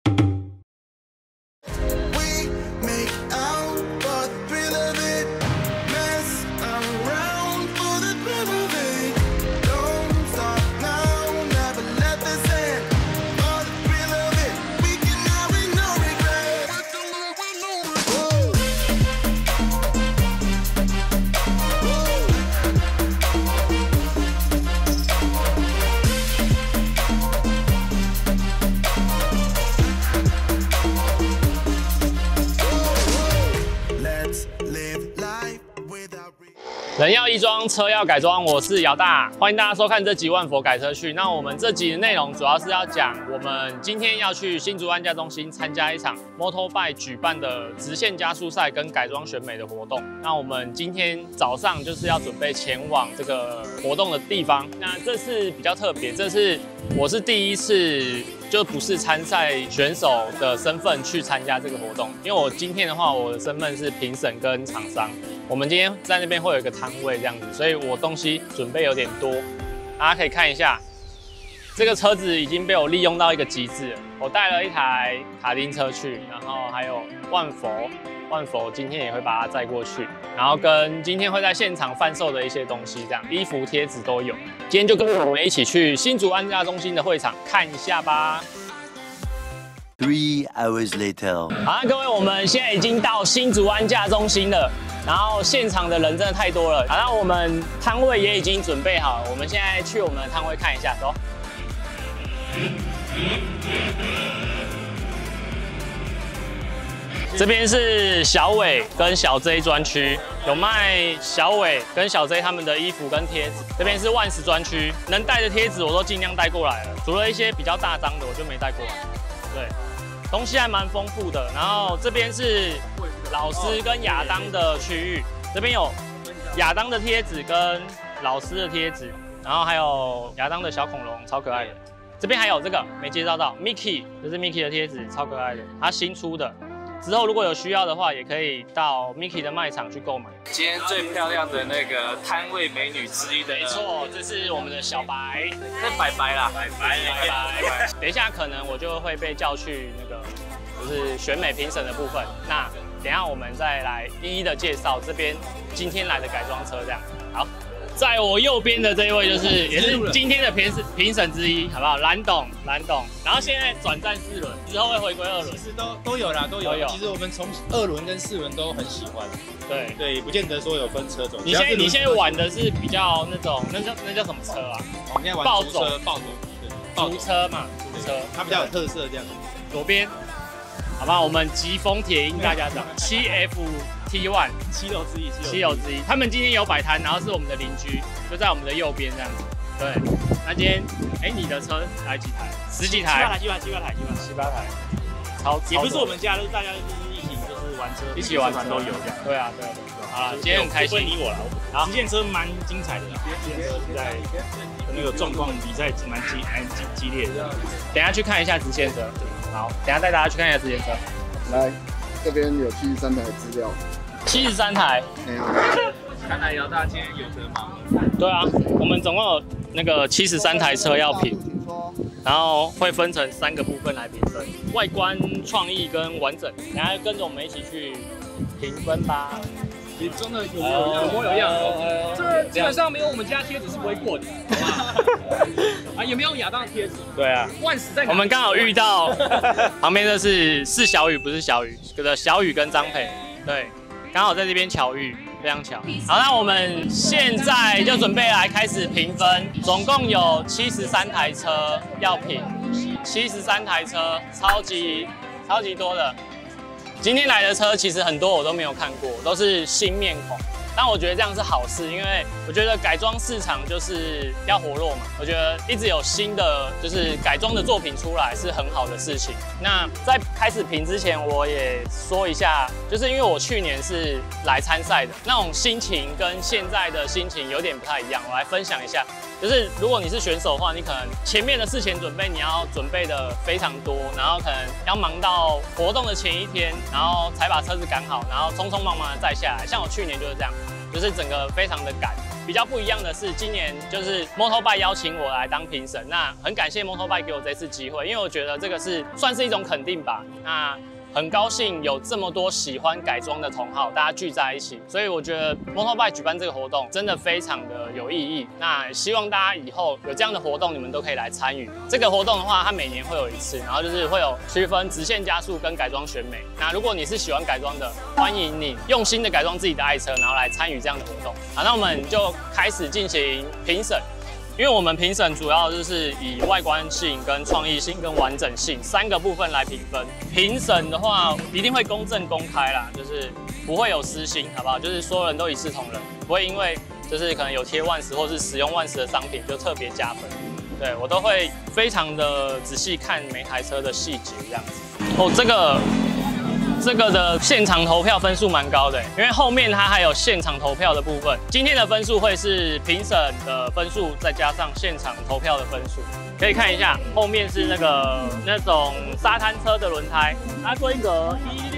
人要衣装，车要改装，我是姚大，欢迎大家收看这集万佛改车去。那我们这集的内容主要是要讲，我们今天要去新竹安驾中心参加一场 Motorbike 举办的直线加速赛跟改装选美的活动。那我们今天早上就是要准备前往这个活动的地方。那这次比较特别，我是第一次就不是参赛选手的身份去参加这个活动，因为我今天的话，我的身份是评审跟厂商。我们今天在那边会有一个摊位这样子，所以我东西准备有点多，大家可以看一下，这个车子已经被我利用到一个极致了。我带了一台卡丁车去，然后还有万佛今天也会把它载过去，然后跟今天会在现场贩售的一些东西，这样衣服、贴纸都有。今天就跟我们一起去新竹安驾中心的会场看一下吧。 3 hours later， 好，各位，我们现在已经到新竹安驾中心了。然后现场的人真的太多了，好，那我们摊位也已经准备好了，我们现在去我们的摊位看一下，走。这边是小伟跟小 J 专区，有卖小伟跟小 J 他们的衣服跟贴纸。这边是万石专区，能带的贴纸我都尽量带过来了，除了一些比较大张的我就没带过来。对，东西还蛮丰富的。然后这边是老师跟亚当的区域，这边有亚当的贴纸跟老师的贴纸，然后还有亚当的小恐龙，超可爱的。这边还有这个没介绍到 Mickey， 这是 Mickey 的贴纸，超可爱的，它新出的。之后如果有需要的话，也可以到 Mickey 的卖场去购买。 今天最漂亮的那个摊位美女之一的， 没错，这是我们的小白， 这白白啦，白。 等一下可能我就会被叫去那个就是选美评审的部分。那等一下我们再来一一的介绍这边今天来的改装车，这样好。在我右边的这一位也是今天的评审之一，好不好？蓝董，然后现在转战4轮，之后会回归2轮。 其实都有啦，都有。其实我们从2轮跟4轮都很喜欢。对，不见得说有分车种。 你现在玩的是比较那种那叫什么车啊？ 我们现在玩族车嘛，族车，它比较有特色这样。 左边，好吧，我们疾风铁鹰大家长7FT1， 七楼之一， 他们今天有摆摊，然后是我们的邻居，就在我们的右边这样子。对，那今天，你的车来几台？10几台？7、8台，超也不是我们家，都是大家就是一起就是玩车， 一起玩都有这样。 对啊。好了，今天很开心。 你我了，好，直线车蛮精彩的，直线车在那个状况比赛蛮激烈的。 等一下去看一下直线车。好，等一下带大家去看一下直线车。 来，这边有73台资料。 73台。 没有。 看来姚大今天有得忙。 对啊，我们总共有那个73台车要评，然后会分成3个部分来评分：外观、创意跟完整。等一下跟着我们一起去评分吧。 你真的有模有样，这基本上没有我们家贴纸是不会过的，啊，有没有亚当的贴纸？ 对啊， 万石在哪？ 我们刚好遇到旁边的是小雨，不是小雨，小雨跟张培，对，刚好在这边巧遇，非常巧。好，那我们现在就准备来开始评分，总共有73台车要评，73台车，超级多的。今天来的车其实很多我都没有看过，都是新面孔。但我觉得这样是好事，因为我觉得改装市场就是要活络嘛。我觉得一直有新的就是改装的作品出来是很好的事情。那在开始评之前，我也说一下，就是因为我去年是来参赛的，那种心情跟现在的心情有点不太一样。我来分享一下，就是如果你是选手的话，你可能前面的事前准备你要准备的非常多，然后可能要忙到活动的前一天，然后才把车子赶好，然后匆匆忙忙的载下来。像我去年就是这样。就是整个非常的赶， 比较不一样的是，今年就是 Motorbike 邀请我来当评审，那很感谢 Motorbike 给我这次机会，因为我觉得这个是算是一种肯定吧。那很高兴有这么多喜欢改装的同好，大家聚在一起，所以我觉得 Motorbike 举办这个活动真的非常的有意义。那希望大家以后有这样的活动，你们都可以来参与。这个活动的话，它每年会有一次，然后就是会有区分直线加速跟改装选美。那如果你是喜欢改装的，欢迎你用心的改装自己的爱车，然后来参与这样的活动。好，那我们就开始进行评审。因为我们评审主要就是以外观性、跟创意性、跟完整性3个部分来评分。评审的话一定会公正公开啦，就是不会有私心，好不好？就是所有人都一视同仁，不会因为就是可能有贴万时或是使用万时的商品就特别加分。对，我都会非常的仔细看每台车的细节这样子。哦，这个的现场投票分数蛮高的，因为后面它还有现场投票的部分。今天的分数会是评审的分数再加上现场投票的分数，可以看一下后面是那种沙滩车的轮胎，它规格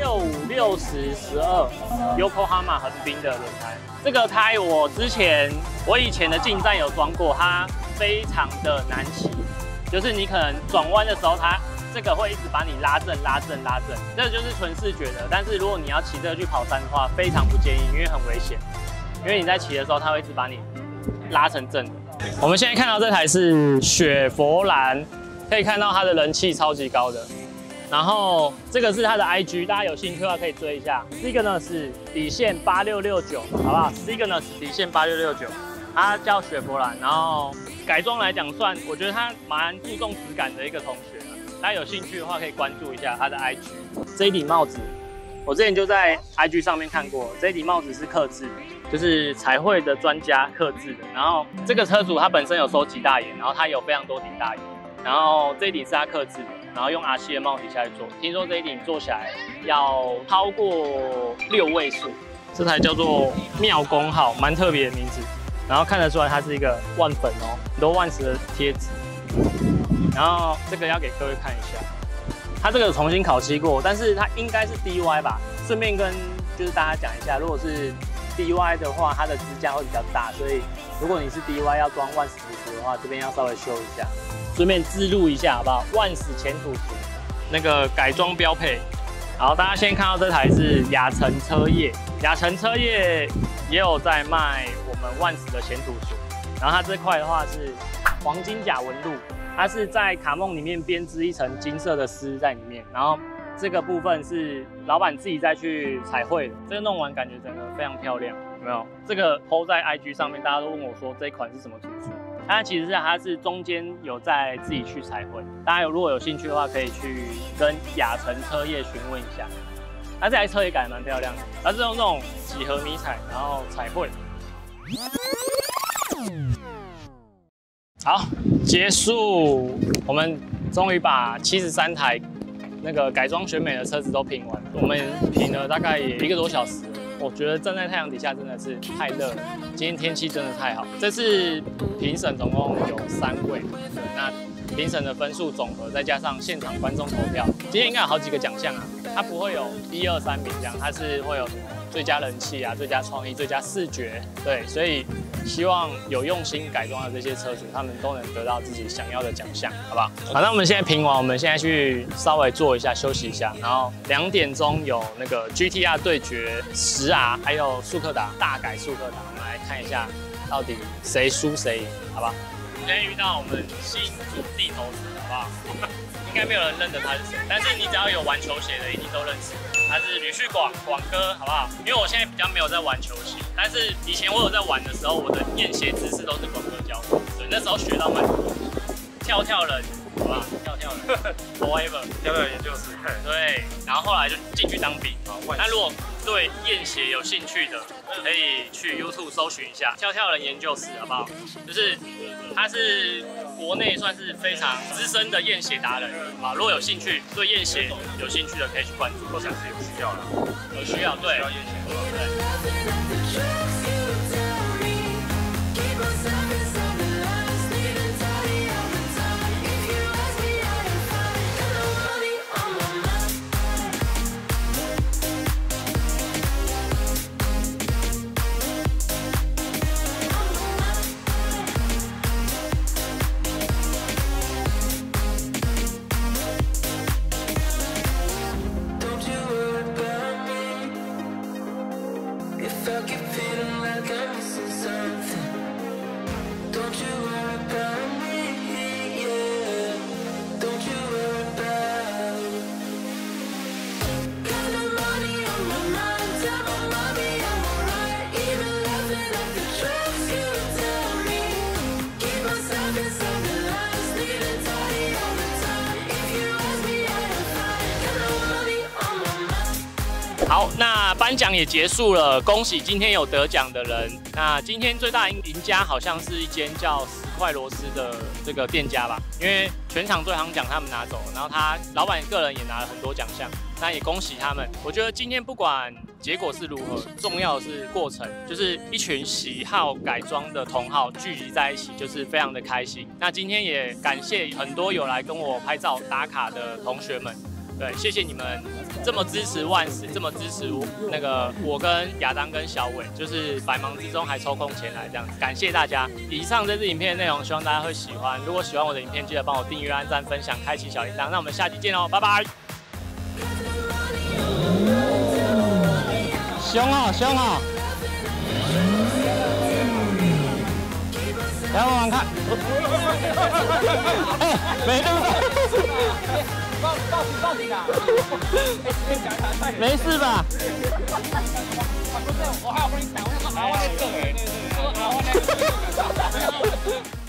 165/60/12 Yokohama 横滨的轮胎。这个胎我以前的进站有装过，它非常的难骑，就是你可能转弯的时候这个会一直把你拉正，这就是纯视觉的。但是如果你要骑这个去跑山的话，非常不建议，因为很危险。因为你在骑的时候，它会一直把你拉成正的。我们现在看到这台是雪佛兰，可以看到它的人气超级高的。然后这个是它的 IG， 大家有兴趣的话可以追一下。这个呢是底线8669，好不好？这个呢是底线8669，它叫雪佛兰。然后改装来讲我觉得它蛮注重质感的一个同学。大家有兴趣的话，可以关注一下他的 IG。这一顶帽子，我之前就在 IG 上面看过。这一顶帽子是客制的，就是彩绘的专家客制的。然后这个车主他本身有收集大眼，然后他有非常多顶大眼。然后这一顶是他客制的，然后用 RC 的帽底下去做。听说这一顶做起来要超过6位数。这台叫做妙工号，蛮特别的名字。然后看得出来它是一个万粉哦，很多万时的贴纸。然后这个要给各位看一下，它这个重新烤漆过，但是它应该是 DY 吧。顺便跟就是大家讲一下，如果是 DY 的话，它的支架会比较大，所以如果你是 DY 要装万时图的话，这边要稍微修一下。顺便置入一下好不好？万时前土图那个改装标配。好，大家先看到这台是雅诚车业，雅诚车业也有在卖我们万时的前土图，然后它这块的话是黄金甲纹路。它是在卡梦里面编织一层金色的丝在里面，然后这个部分是老板自己再去彩绘的。这个弄完感觉整个非常漂亮，有没有？这个 po 在 IG 上面，大家都问我说这一款是什么图纸？它其实它是中间有在自己去彩绘。大家如果有兴趣的话，可以去跟雅诚车业询问一下。它这台车也改得蛮漂亮的，它是用那种几何迷彩，然后彩绘。好，结束，我们终于把73台那个改装选美的车子都评完。我们评了大概也1个多小时了，我觉得站在太阳底下真的是太热了。今天天气真的太好。这次评审总共有3位，那评审的分数总和再加上现场观众投票，今天应该有好几个奖项啊。它不会有1、2、3名这样，它是会有什么最佳人气啊、最佳创意、最佳视觉，对，所以希望有用心改装的这些车主，他们都能得到自己想要的奖项，好不好？好，那我们现在评完，我们现在去稍微坐一下休息一下，然后2点钟有那个 GTR 对决10R，还有速克达大改速克达，我们来看一下到底谁输谁赢，好不好？今天遇到我们新竹地头蛇，好不好？应该没有人认得他是谁，但是你只要有玩球鞋的，一定都认识。他是吕旭广哥，好不好？因为我现在比较没有在玩球鞋，但是以前我有在玩的时候，我的验鞋姿势都是广哥教的，所以那时候学到蛮多。跳人，好不好？跳人 ，forever， 跳人研究室。 对，然后后来就进去当兵。那如果对验鞋有兴趣的，可以去 YouTube 搜寻一下跳人研究室，好不好？就是他是国内算是非常资深的验鞋达人啊。如果有兴趣对验鞋有兴趣的，可以去关注。 或者是有需要了， 有需要对。 需要验鞋。 对。 好，那颁奖也结束了，恭喜今天有得奖的人。那今天最大赢家好像是一间叫10块螺丝的这个店家吧，因为全场最行奖他们拿走，然后他老板个人也拿了很多奖项，那也恭喜他们。我觉得今天不管结果是如何，重要的是过程，就是一群喜好改装的同好聚集在一起，就是非常的开心。那今天也感谢很多有来跟我拍照打卡的同学们。对，谢谢你们这么支持万史，这么支持我跟亚当跟小伟，就是百忙之中还抽空前来这样，感谢大家。以上这支影片的内容，希望大家会喜欢。如果喜欢我的影片，记得帮我订阅、按赞、分享、开启小铃铛。那我们下期见喽，拜拜！凶哦，凶哦！来玩玩看。哎，没录到。报警啊！没事吧？我还要帮你打，我想说，我在这哎，我说我在这。